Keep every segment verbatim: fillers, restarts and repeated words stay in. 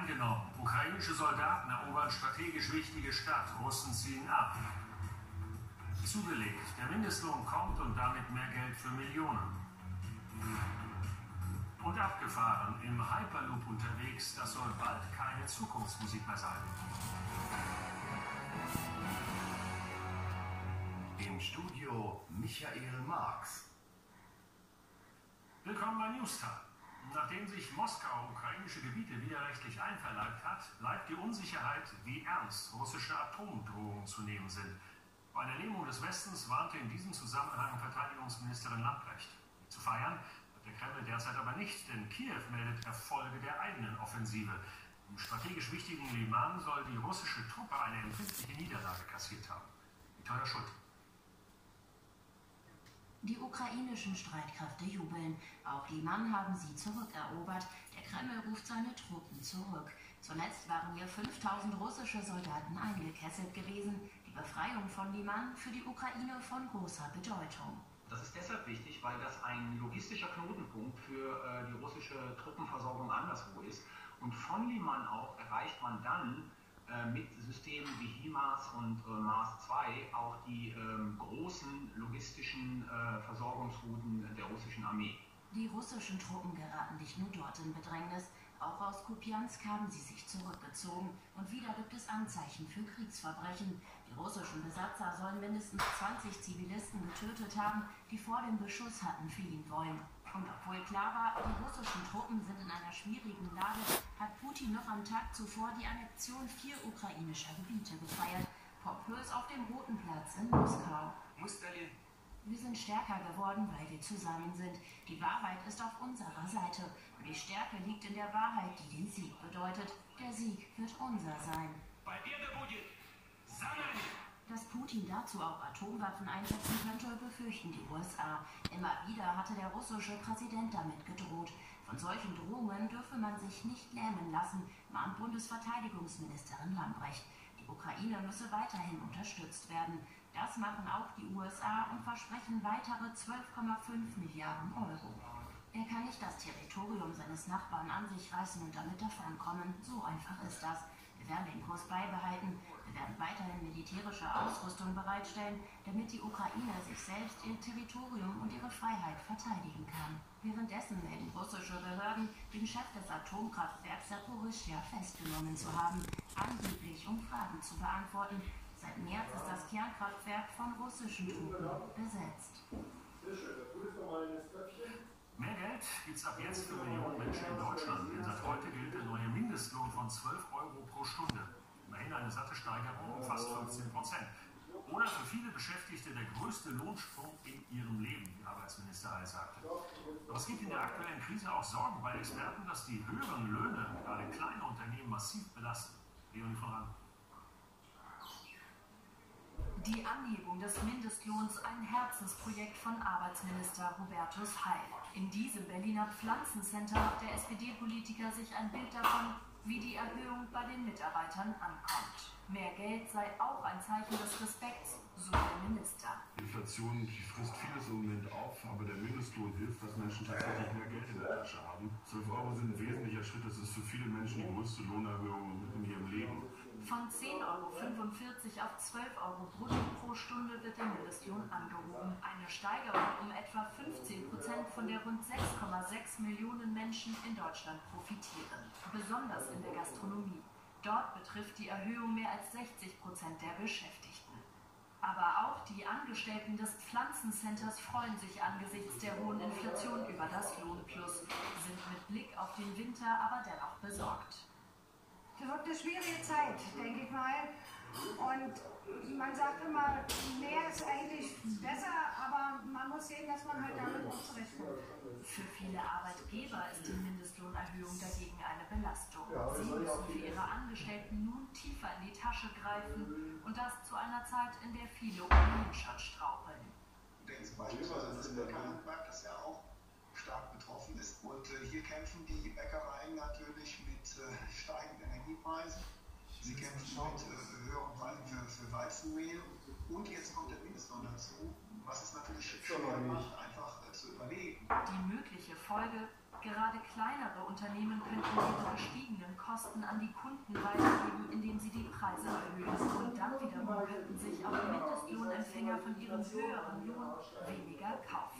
Eingenommen. Ukrainische Soldaten erobern strategisch wichtige Stadt. Russen ziehen ab. Zugelegt. Der Mindestlohn kommt und damit mehr Geld für Millionen. Und abgefahren. Im Hyperloop unterwegs. Das soll bald keine Zukunftsmusik mehr sein. Im Studio Michael Marx. Willkommen bei Newstime. Nachdem sich Moskau ukrainische Gebiete widerrechtlich einverleibt hat, bleibt die Unsicherheit, wie ernst russische Atomdrohungen zu nehmen sind. Bei einer Lähmung des Westens warnte in diesem Zusammenhang Verteidigungsministerin Lambrecht. Zu feiern wird der Kreml derzeit aber nicht, denn Kiew meldet Erfolge der eigenen Offensive. Im strategisch wichtigen Liman soll die russische Truppe eine empfindliche Niederlage kassiert haben. Victoria Schulte. Die ukrainischen Streitkräfte jubeln. Auch Liman haben sie zurückerobert. Der Kreml ruft seine Truppen zurück. Zuletzt waren hier fünftausend russische Soldaten eingekesselt gewesen. Die Befreiung von Liman für die Ukraine von großer Bedeutung. Das ist deshalb wichtig, weil das ein logistischer Knotenpunkt für äh, die russische Truppenversorgung anderswo ist. Und von Liman auch erreicht man dann mit Systemen wie HIMARS und äh, Mars zwei auch die ähm, großen logistischen äh, Versorgungsrouten der russischen Armee. Die russischen Truppen geraten nicht nur dort in Bedrängnis, auch aus Kupiansk haben sie sich zurückgezogen. Und wieder gibt es Anzeichen für Kriegsverbrechen. Die russischen Besatzer sollen mindestens zwanzig Zivilisten getötet haben, die vor dem Beschuss hatten fliehen wollen. Und obwohl klar war, die russischen Truppen sind in einer schwierigen Lage, hat Putin noch am Tag zuvor die Annexion vier ukrainischer Gebiete gefeiert. Pompös auf dem Roten Platz in Moskau. Wir sind stärker geworden, weil wir zusammen sind. Die Wahrheit ist auf unserer Seite. Und die Stärke liegt in der Wahrheit, die den Sieg bedeutet. Der Sieg wird unser sein. Dass Putin dazu auch Atomwaffen einsetzen könnte, befürchten die U S A. Immer wieder hatte der russische Präsident damit gedroht. Von solchen Drohungen dürfe man sich nicht lähmen lassen, mahnt Bundesverteidigungsministerin Lambrecht. Die Ukraine müsse weiterhin unterstützt werden. Das machen auch die U S A und versprechen weitere zwölf Komma fünf Milliarden Euro. Er kann nicht das Territorium seines Nachbarn an sich reißen und damit davonkommen. So einfach ist das. Wir werden den Kurs beibehalten. Wir werden weiterhin militärische Ausrüstung bereitstellen, damit die Ukraine sich selbst, ihr Territorium und ihre Freiheit verteidigen kann. Währenddessen melden russische Behörden, den Chef des Atomkraftwerks Saporischschja festgenommen zu haben, angeblich um Fragen zu beantworten. Seit März ist das Kernkraftwerk von russischen Truppen besetzt. Mehr Geld gibt es ab jetzt für Millionen Menschen in Deutschland, denn seit heute gilt der neue Mindestlohn von zwölf Euro pro Stunde. Immerhin eine satte Steigerung um fast fünfzehn Prozent. Oder für viele Beschäftigte der größte Lohnsprung in ihrem Leben, wie Arbeitsminister Heil sagte. Aber es gibt in der aktuellen Krise auch Sorgen bei Experten, dass die höheren Löhne gerade kleine Unternehmen massiv belasten. Leonie von Rang. Die Anhebung des Mindestlohns ein Herzensprojekt von Arbeitsminister Hubertus Heil. In diesem Berliner Pflanzencenter macht der S P D-Politiker sich ein Bild davon, wie die Erhöhung bei den Mitarbeitern ankommt. Mehr Geld sei auch ein Zeichen des Respekts, so der Minister. Die Inflation, die frisst vieles im Moment auf, aber der Mindestlohn hilft, dass Menschen tatsächlich mehr Geld in der Tasche haben. zwölf Euro sind ein wesentlicher Schritt, das ist für viele Menschen die größte Lohnerhöhung in ihrem Leben. Von zehn Komma fünfundvierzig Euro auf zwölf Euro brutto pro Stunde wird der Mindestlohn angehoben. Eine Steigerung um etwa fünfzehn Prozent, von der rund sechs Komma sechs Millionen Menschen in Deutschland profitieren. Besonders in der Gastronomie. Dort betrifft die Erhöhung mehr als sechzig Prozent der Beschäftigten. Aber auch die Angestellten des Pflanzencenters freuen sich angesichts der hohen Inflation über das Lohnplus, sind mit Blick auf den Winter aber dennoch besorgt. Das wird eine schwierige Zeit, denke ich mal. Und man sagt immer, mehr ist eigentlich besser, aber man muss sehen, dass man halt damit auch zurechtkommt. Für viele Arbeitgeber ist die Mindestlohnerhöhung dagegen eine Belastung. Sie müssen für ihre Angestellten nun tiefer in die Tasche greifen und das zu einer Zeit, in der viele ohnehin schon straucheln. Denken Sie beispielsweise an das Bäckerhandwerk, das ja auch stark betroffen ist. Und äh, hier kämpfen die Bäckereien natürlich mit äh, steigenden Energiepreisen. Sie kämpfen mit äh, höheren Preisen für, für Weizenmehl. Und jetzt kommt der Mindestlohn dazu, was es natürlich schwer macht, einfach äh, zu überlegen. Die mögliche Folge: Gerade kleinere Unternehmen könnten ihre gestiegenen Kosten an die Kunden weitergeben, indem sie die Preise erhöhen. Und dann wiederum könnten sich auch Mindestlohnempfänger von ihrem höheren Lohn weniger kaufen.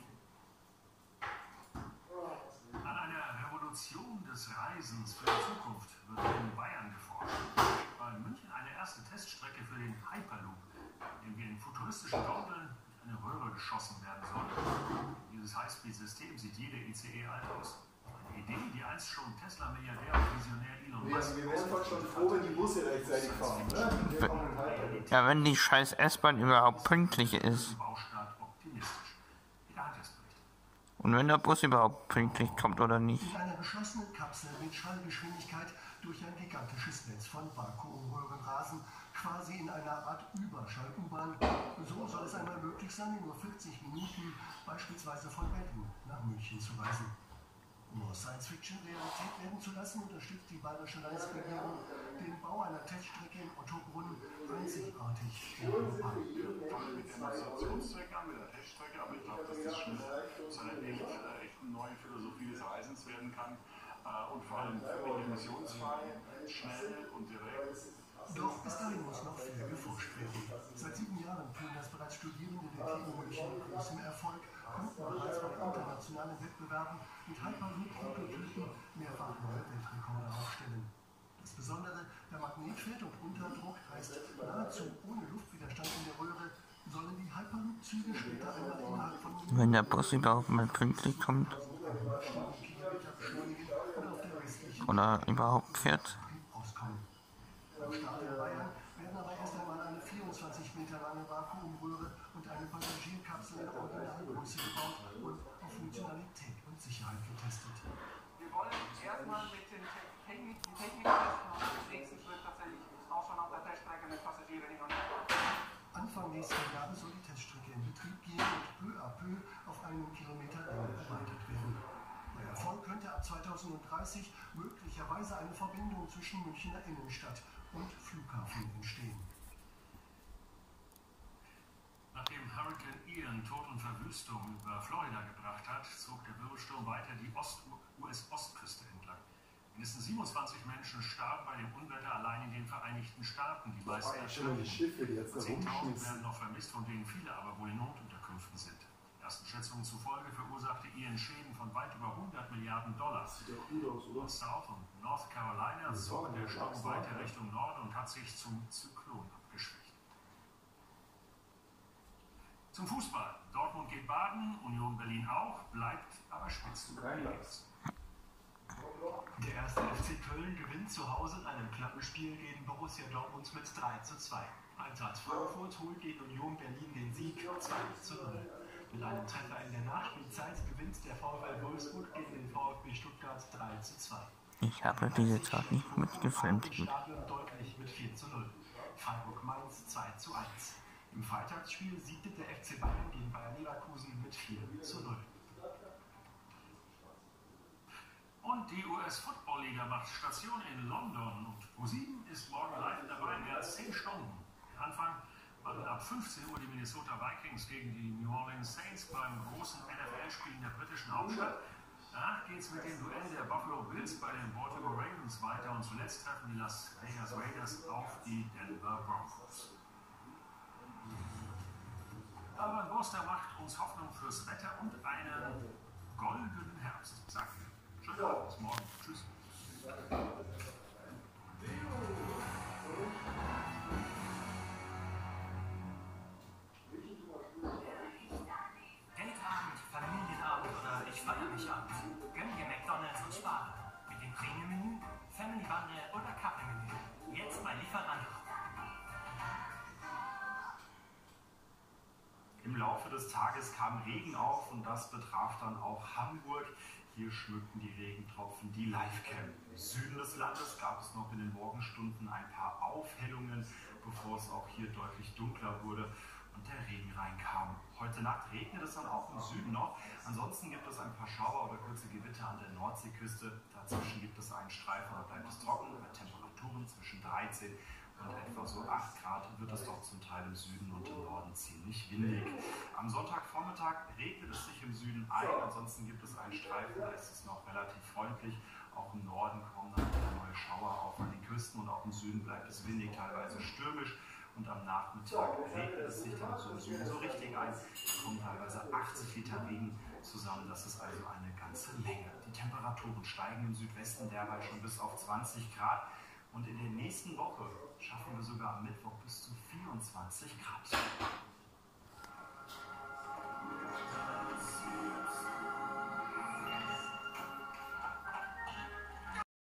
An einer Revolution des Reisens für die Zukunft wird in Bayern geforscht. Weil in München eine erste Teststrecke für den Hyperloop, in dem wir in futuristischen Gondeln in eine Röhre geschossen werden sollen. Dieses Highspeed-System sieht jeder I C E alt aus. Eine Idee, die einst schon Tesla-Milliardär und Visionär Elon Musk... Ja, wir wären voll schon froh, wenn die Busse rechtzeitig fahren, ne? Ja, wenn die scheiß S-Bahn überhaupt pünktlich ist. Und wenn der Bus überhaupt pünktlich kommt oder nicht. In einer geschlossenen Kapsel mit Schallgeschwindigkeit durch ein gigantisches Netz von Vakuumröhren rasen, quasi in einer Art Überschall-U-Bahn. So soll es einmal möglich sein, in nur vierzig Minuten beispielsweise von Berlin nach München zu reisen. Um aus Science-Fiction Realität werden zu lassen, unterstützt die bayerische Landesregierung den Bau einer Teststrecke in Ottobrunn einzigartig in Europa. Wir fangen mit Demonstrationszweck an, mit der Teststrecke, aber ich glaube, dass das schnell zu einer echt, echt neuen Philosophie des Reisens werden kann und vor allem völlig emissionsfrei, schnell und direkt. Doch bis dahin muss noch viel geforscht werden. Seit sieben Jahren tun das bereits Studierende der T U München mit großem Erfolg, konnten bereits bei internationalen Wettbewerben mit Hyperloop-Prototypen mehrfach neue Weltrekorde aufstellen. Das Besondere, der Magnetfeld und Unterdruck heißt, nahezu ohne Luftwiderstand in der Röhre sollen die Hyperloop-Züge später einmal innerhalb von... Wenn der Bus überhaupt mal pünktlich kommt. Oder überhaupt fährt. Am Start in Bayern werden aber erst einmal eine vierundzwanzig Meter lange Vakuumröhre und eine Passagierkapsel in Originalgröße gebaut und auf Funktionalität und Sicherheit getestet. Wir wollen erstmal mit den Technik, die Technik testen und im nächsten Schritt tatsächlich auch schon auf der Teststrecke mit Passagieren hin und her. Anfang nächsten Jahres soll die Teststrecke in Betrieb gehen und peu à peu auf einen Kilometer Länge erweitert werden. Bei Erfolg könnte ab zweitausenddreißig möglicherweise eine Verbindung zwischen Münchner Innenstadt und Flughafen entstehen. Nachdem Hurricane Ian Tod und Verwüstung über Florida gebracht hat, zog der Wirbelsturm weiter die U S-Ostküste entlang. Mindestens siebenundzwanzig Menschen starben bei dem Unwetter allein in den Vereinigten Staaten. Die meisten zehntausend werden noch vermisst, von denen viele aber wohl in Notunterkünften sind. Ersten Schätzungen zufolge verursachte Ian Schäden von weit über hundert Milliarden Dollar. Aus South und North Carolina zog der Sturm weiter Richtung Norden und hat sich zum Zyklon abgeschwächt. Zum Fußball. Dortmund geht baden, Union Berlin auch, bleibt aber spitzenmäßig. Der erste F C Köln gewinnt zu Hause in einem knappen Spiel gegen Borussia Dortmund mit drei zu zwei. Eintracht Frankfurt holt gegen Union Berlin den Sieg zwei zu null. Mit einem Treffer in der Nachspielzeit gewinnt der VfL Wolfsburg gegen den VfB Stuttgart drei zu zwei. Ich habe diese Tat nicht mitgefilmt. Deutlich mit vier zu null. Freiburg-Mainz zwei zu eins. Im Freitagsspiel siegte der F C Bayern gegen Bayer Leverkusen mit vier zu null. Und die U S-Football-Liga macht Station in London und ProSieben ist morgen live dabei, mehr als zehn Stunden. Der Anfang war dann ab fünfzehn Uhr die Minnesota Vikings gegen die New Orleans Saints beim großen N F L-Spiel in der britischen Hauptstadt. Danach geht es mit dem Duell der Buffalo Bills bei den Baltimore Ravens weiter und zuletzt treffen die Las Vegas Raiders auf die Denver Broncos. Alban Burster macht uns Hoffnung fürs Wetter und einen goldenen Herbst, sagt er. Schönen Abend, bis morgen. Tschüss. Geldabend, Familienabend oder ich feiere mich ab. Gönn dir McDonalds und spare. Mit dem Premium-Menü, Family Bundle oder Couple-Menü. Jetzt bei Lieferando. Im Laufe des Tages kam Regen auf und das betraf dann auch Hamburg. Hier schmückten die Regentropfen die Livecam. Im Süden des Landes gab es noch in den Morgenstunden ein paar Aufhellungen, bevor es auch hier deutlich dunkler wurde und der Regen reinkam. Heute Nacht regnet es dann auch im Süden noch. Ansonsten gibt es ein paar Schauer oder kurze Gewitter an der Nordseeküste. Dazwischen gibt es einen Streifen, da bleibt es trocken, bei Temperaturen zwischen dreizehn und etwa so acht Grad wird es doch zum Teil im Süden und im Norden ziemlich windig. Am Sonntagvormittag regnet es sich im Süden ein, ansonsten gibt es einen Streifen, da ist es noch relativ freundlich. Auch im Norden kommen dann wieder neue Schauer auf an den Küsten und auch im Süden bleibt es windig, teilweise stürmisch. Und am Nachmittag regnet es sich dann so im Süden so richtig ein. Es kommen teilweise achtzig Liter Regen zusammen. Das ist also eine ganze Menge. Die Temperaturen steigen im Südwesten derweil schon bis auf zwanzig Grad. Und in der nächsten Woche schaffen wir sogar am Mittwoch bis zu vierundzwanzig Grad.